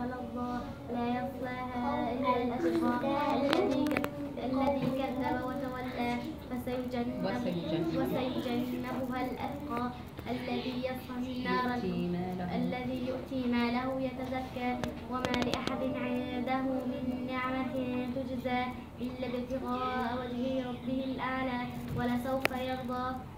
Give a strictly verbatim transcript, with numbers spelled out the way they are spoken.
لظى لا يصلاها إلا الأشقى الذي الذي كذب وتولى فسيجنبها وسيجنبها الأتقى الذي يصلى النار الذي يؤتي ماله يتزكى وما لأحد عنده من نعمة تجزى إلا ابتغاء وجه ربه الأعلى ولسوف يرضى